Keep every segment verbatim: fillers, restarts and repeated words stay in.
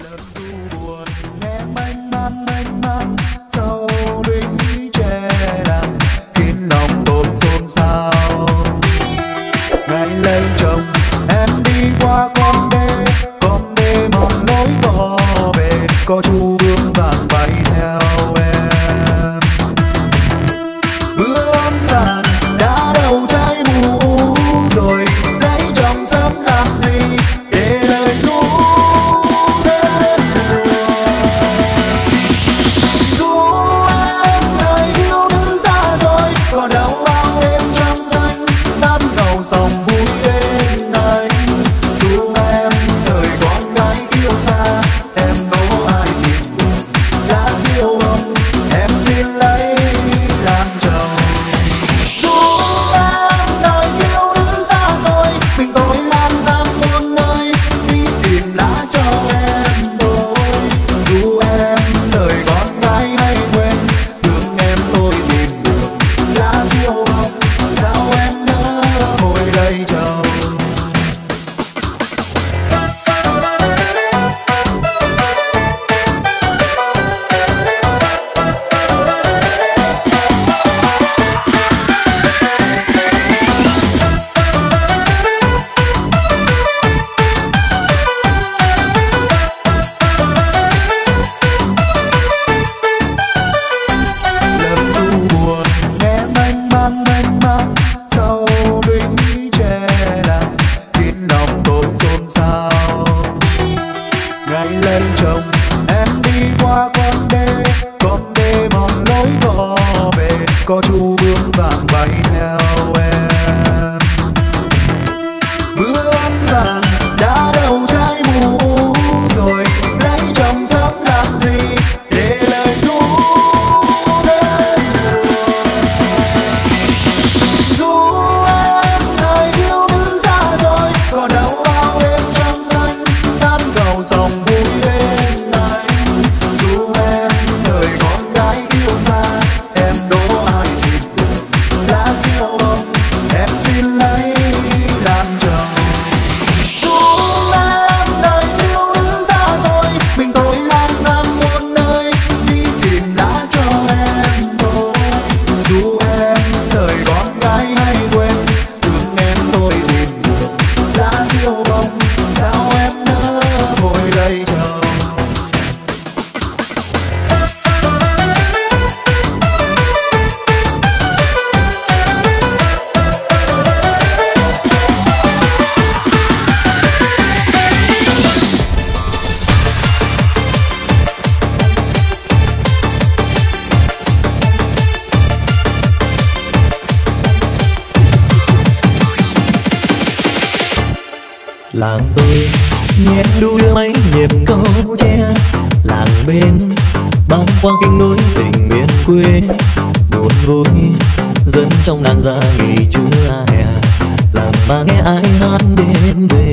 Làng tôi nghe đu đưa mấy nhịp câu tre, làng bên băng qua kinh núi tình miền quê. Buồn vui dân trong đàn ra nghỉ trưa hè, làng mà nghe ai hát đêm về.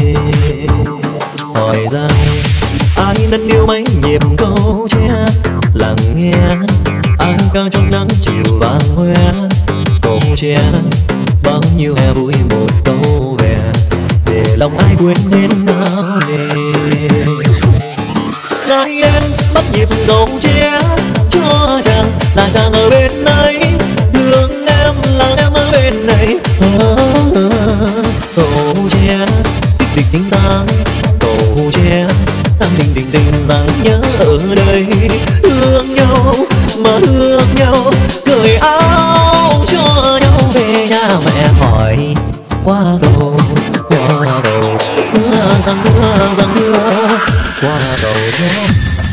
Hỏi rằng ai đang yêu mấy nhịp câu tre, làng nghe ai ca trong nắng chiều vàng hoe. Câu tre bao nhiêu hè vui một câu về, để lòng ai quên hết nào nề. Ai đến bắt nhịp câu tre cho rằng là chàng ở bên ấy, thương em là em ở bên này. Câu tre tích tích tinh tang, câu tre tăng tình tình tình rằng nhớ ở đây. Thương nhau mà thương nhau, cởi áo cho nhau về nhà mẹ hỏi qua cầu qua cầu, mưa rằng mưa rằng mưa qua cầu gió.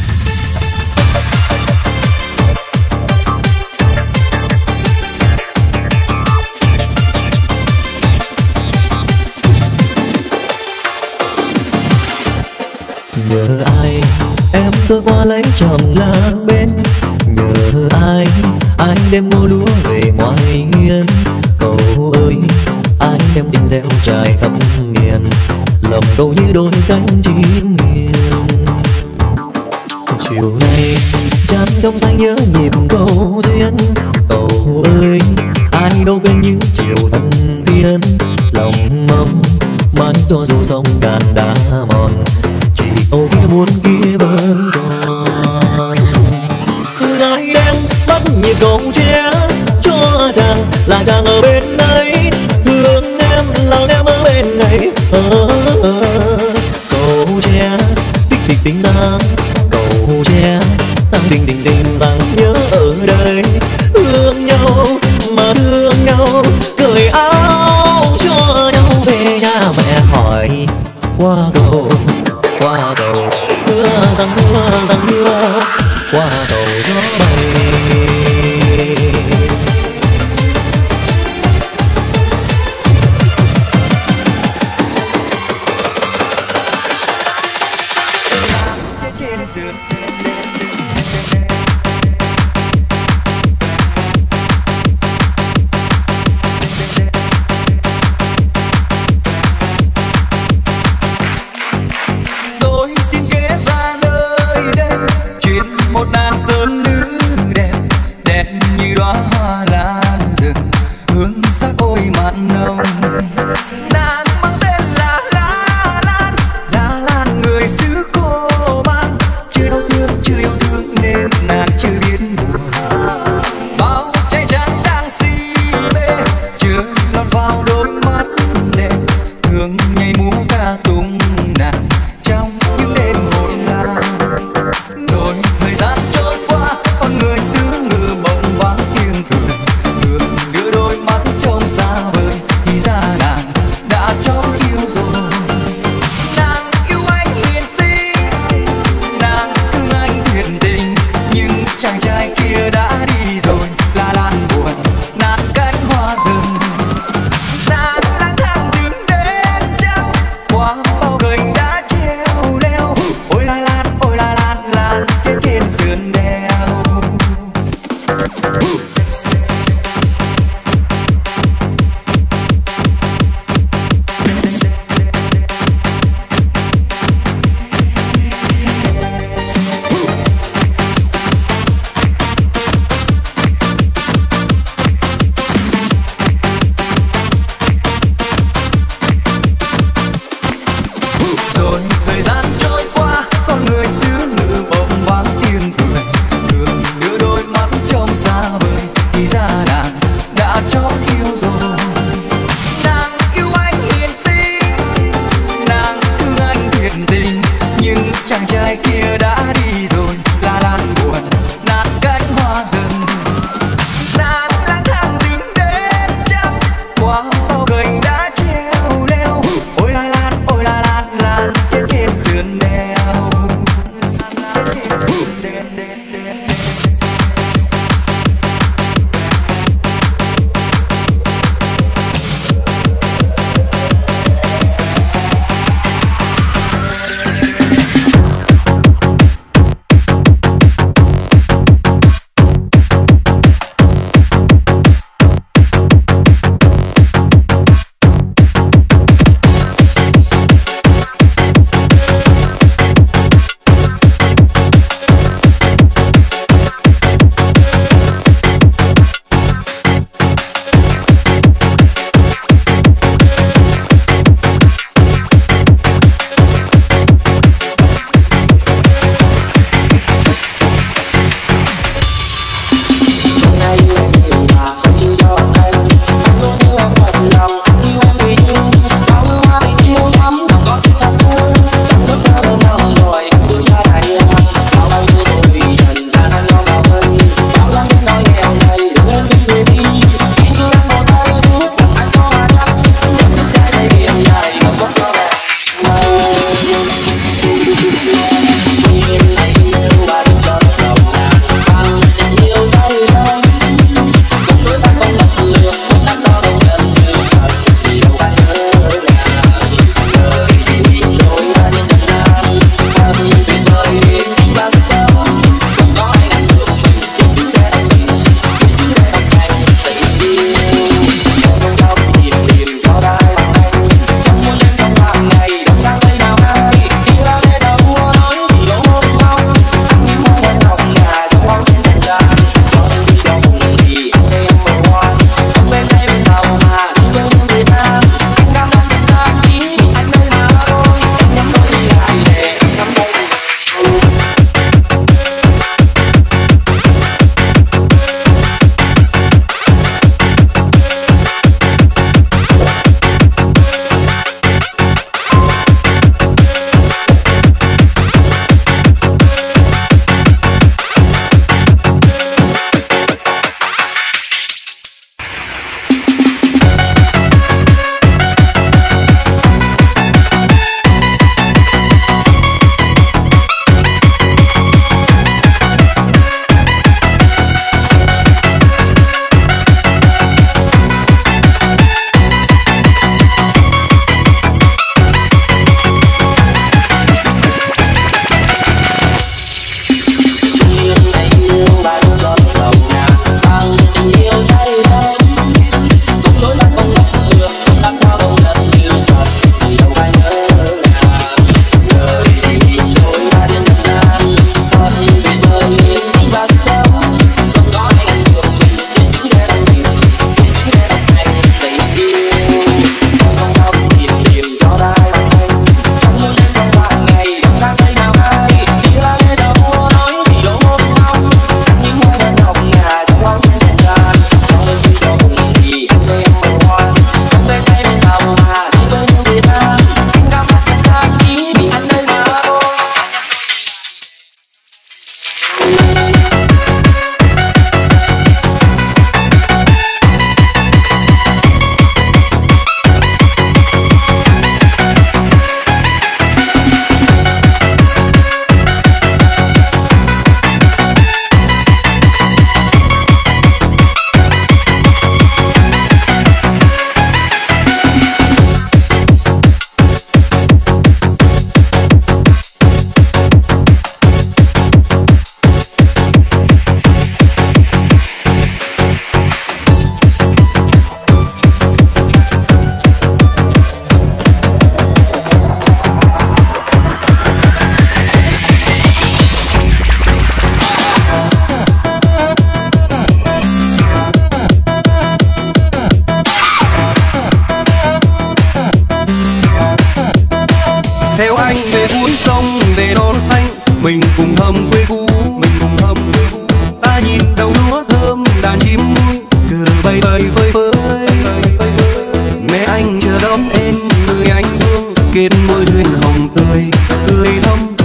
Nhớ ai em tôi qua lấy chồng làng bên, nhớ ai ai đem ngô lúa về ngoài hiên. Cầu ơi ai đem tiếng reo trải khắp miền, lòng cầu như đôi cánh chim nghiêng. Chiều nay chán đông xanh nhớ nhịp câu duyên. Cầu ơi ai đâu quên những chiều thân thiên, lòng mong mãi cho dù sông cạn đá mòn. Chỉ âu muôn kia vẫn còn. Ngài đêm bắt nhịp cầu tre cho chàng là chàng ở bên ấy, hướng em là em ở bên này. Ờ, cầu tre tích tích tình tang, cầu tre tăng tình tình tình rằng nhớ ở đây. Thương nhau mà thương nhau, cởi áo cho nhau về nhà. Mẹ hỏi qua cầu qua cầu, mưa rằng mưa rằng mưa qua cầu gió bay.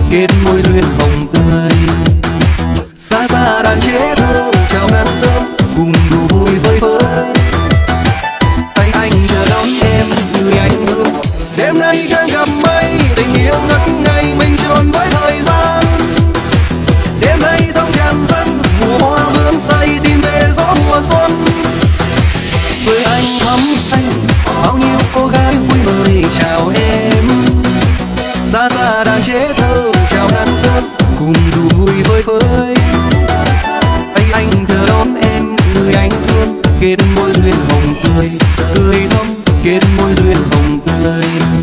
kết môi duyên hồng tươi. Xa xa đàn chế thơ chào nắng sớm cùng đủ vui vơi vơi. Anh anh chờ đón em như anh hương. Đêm nay trăng gặp mây, tình yêu ngất ngây mình tròn với thời gian. Đêm nay sông tràn dâng, mùa hoa bướm say tìm về gió mùa xuân. Với anh thắm xanh, bao nhiêu cô gái vui vời chào em. Xa xa đàn chế thơ chào nắng sớm cùng đủ vui vơi vơi. Anh anh chờ đón em người anh thương, kết môi duyên hồng tươi, tươi thắm kết môi duyên hồng tươi.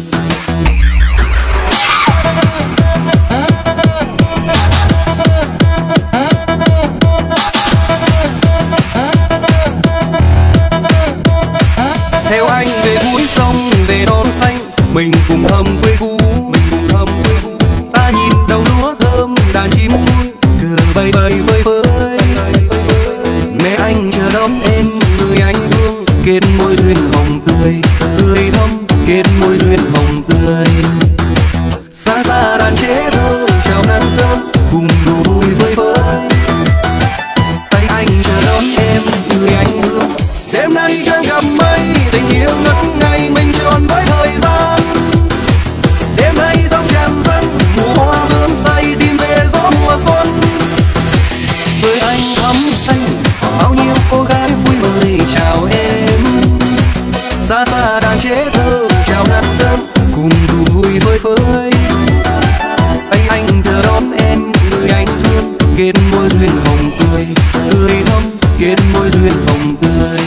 Theo anh về cuối sông về non xanh, mình cùng hâm quê cũ, mình cùng hâm quê cũ. Ta nhìn đầu lúa thơm đàn chim vui, cờ bay bay phơi phới. Mẹ anh chờ đón em người anh thương, kết môi duyên hồng tươi, tươi thắm kết môi duyên hồng tươi. Xa xa đàn chế thơ chào nắng sớm cùng đủ vui vơi vơi. Tay anh chờ đón em người anh thương. Đêm nay trăng gặp mây, tình yêu ngất ngây mình tròn với thời gian. Đêm nay sông tràn dâng, mùa hoa bướm say tìm về gió mùa xuân. Với anh thắm xanh, bao nhiêu cô gái vui vời chào em. Xa xa đàn chế thơ chào nắng sớm cùng đủ vui vơi vơi. Anh anh chờ đón em người anh thương, kết môi duyên hồng tươi, tươi thắm kết môi duyên hồng tươi.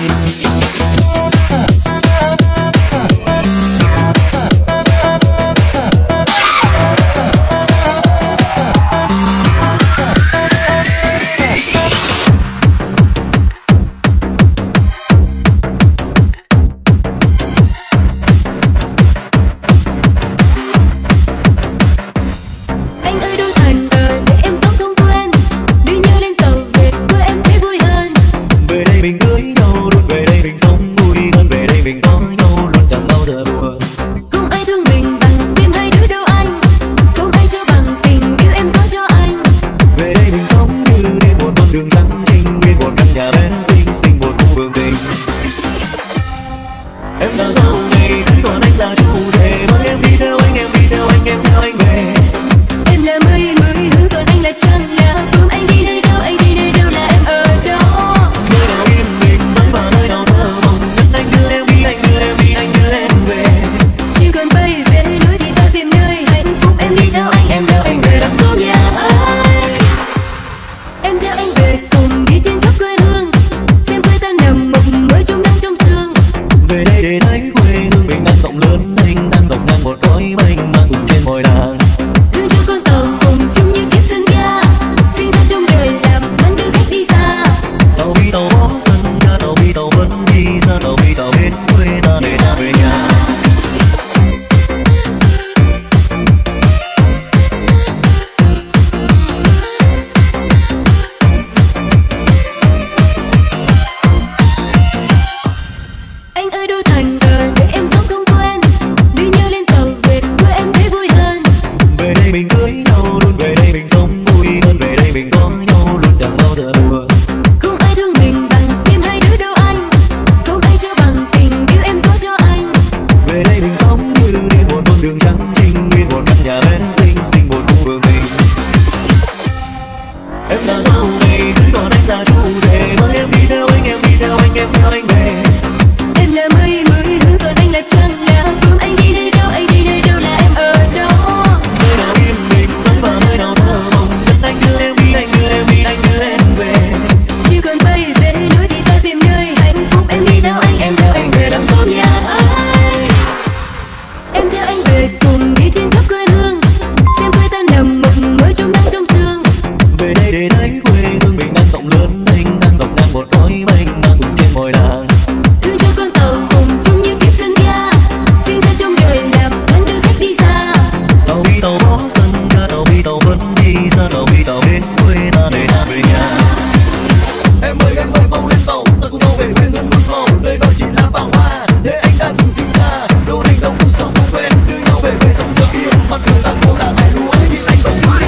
Hãy subscribe cho kênh Ghiền Mì Gõ để không bỏ lỡ những video hấp dẫn.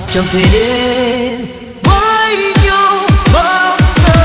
chẳng thể đến với nhau bao giờ.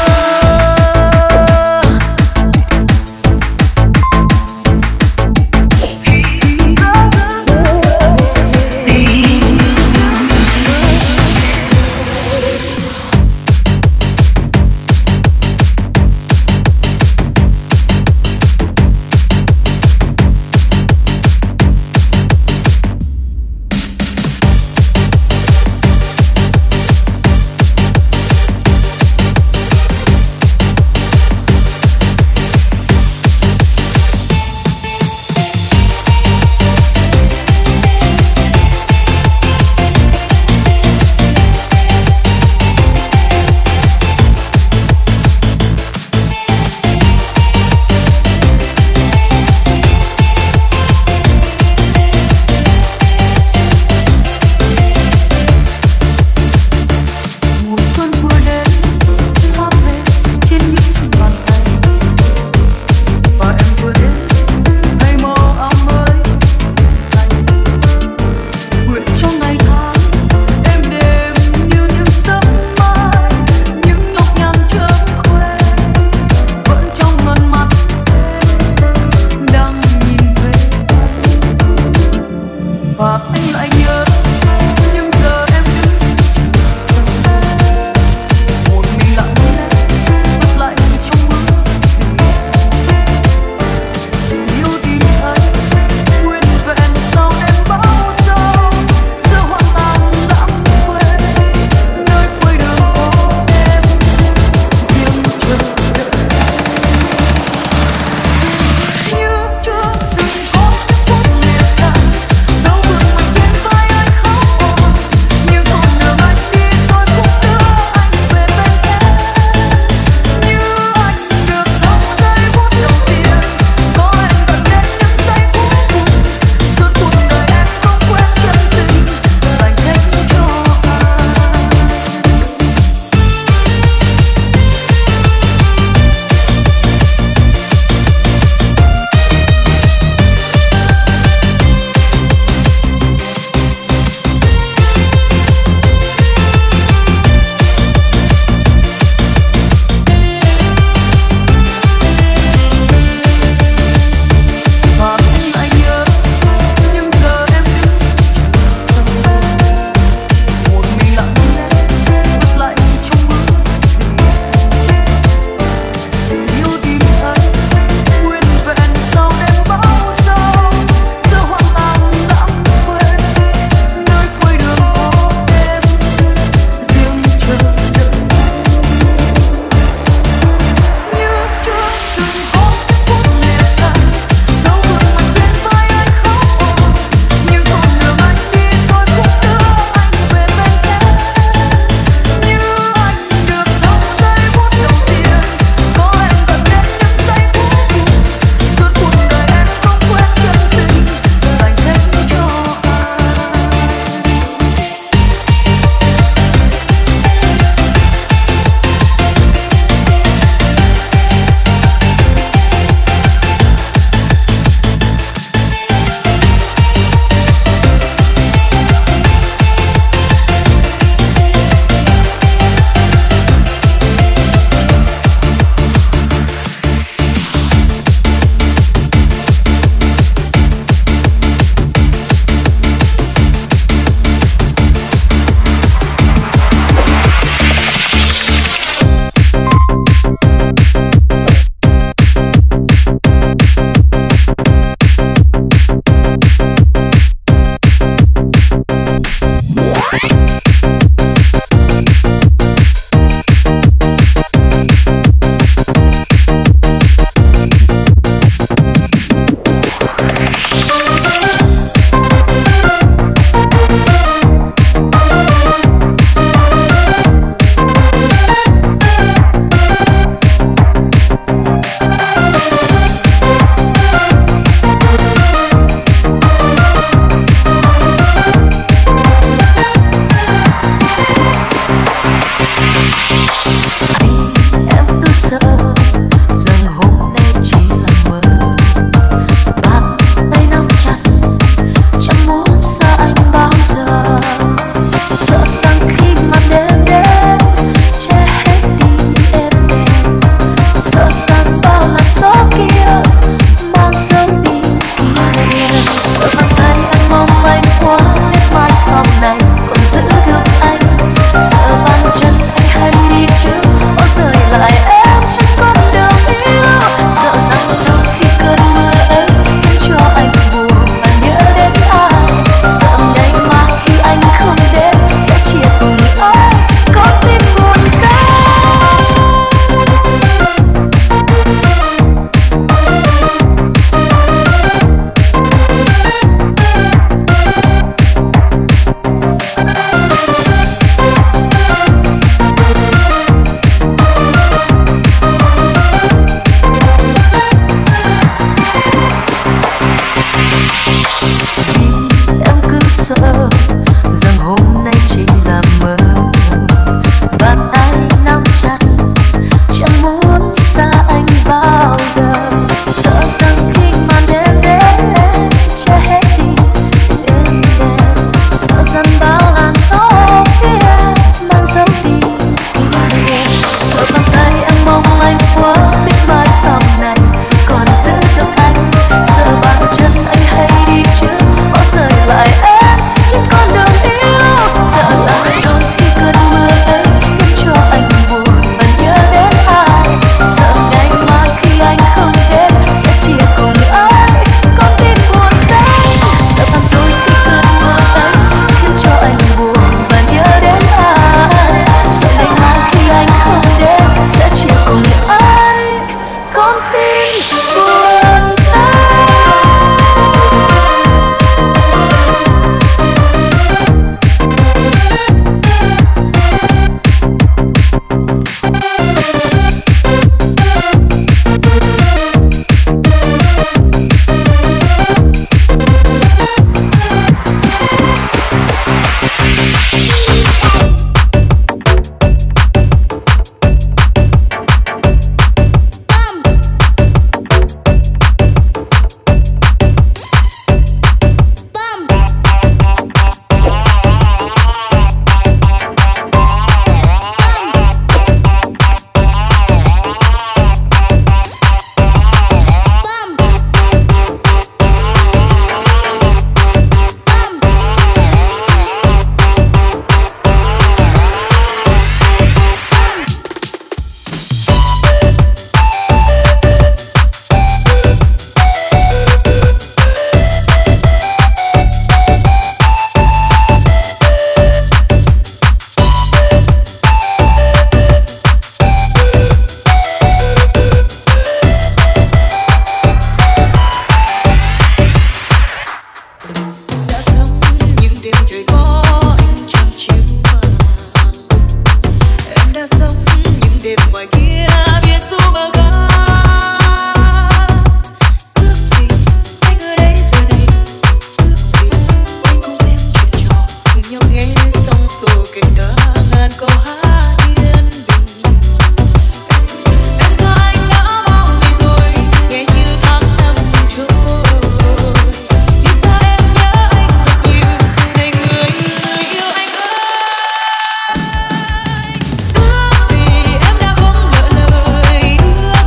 Ước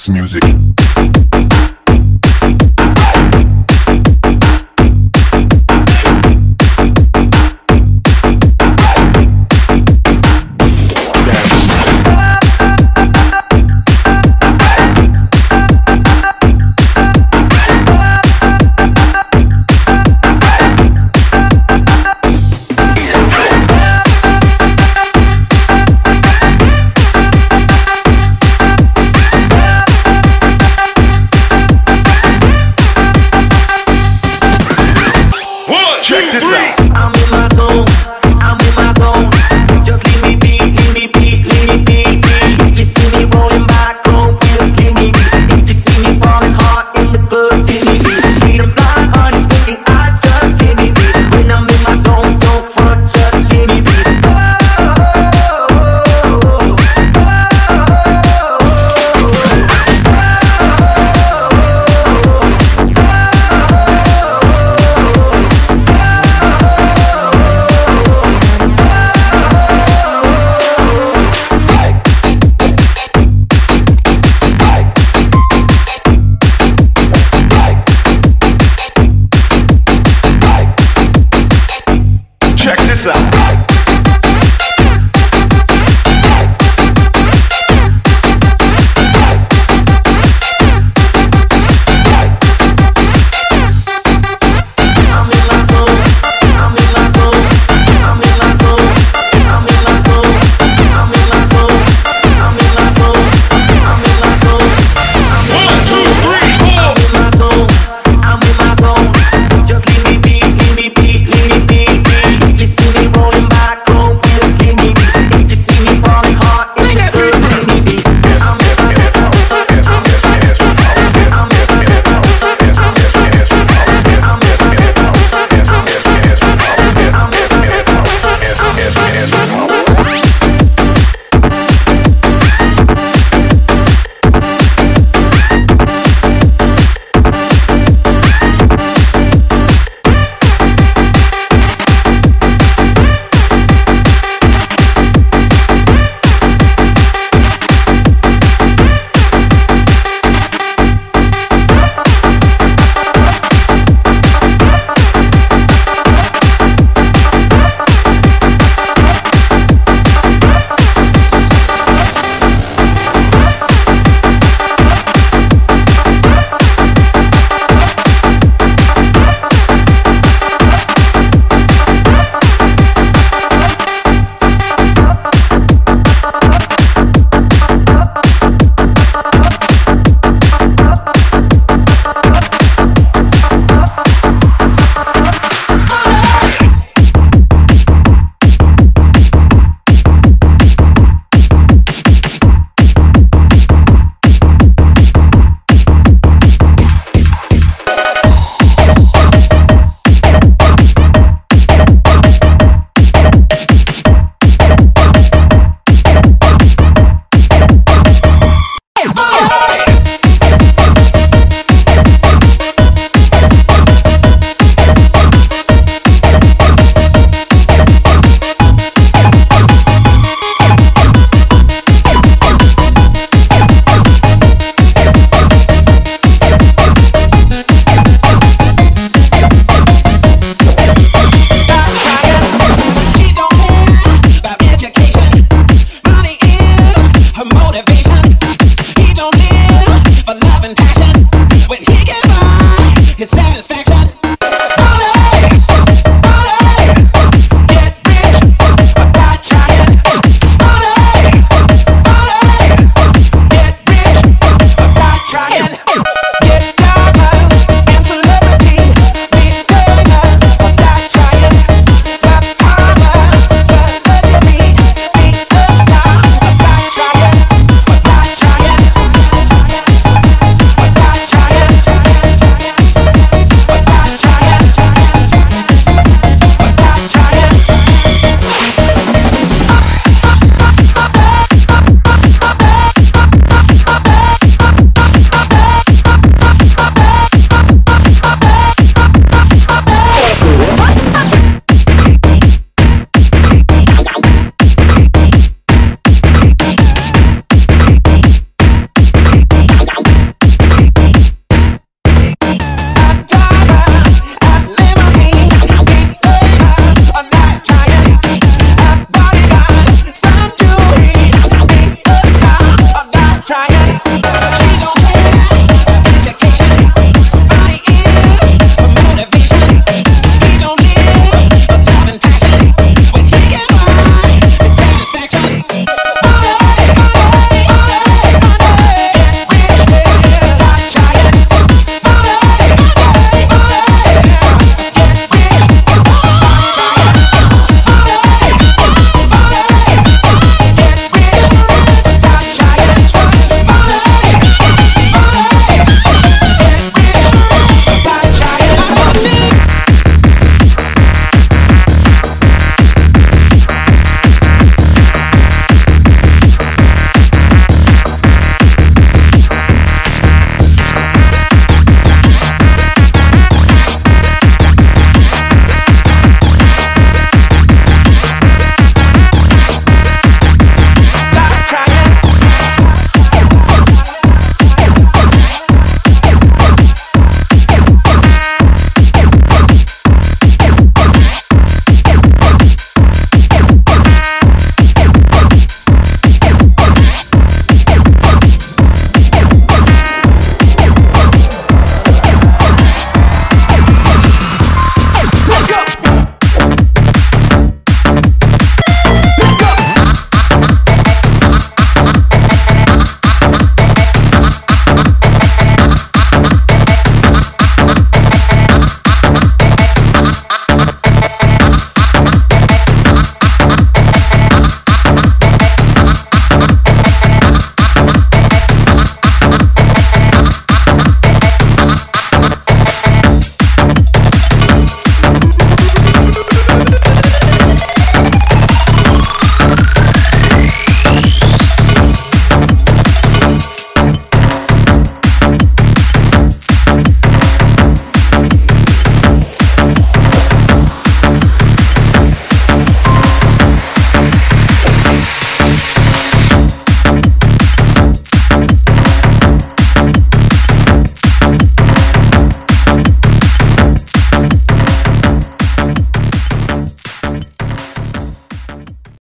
Music.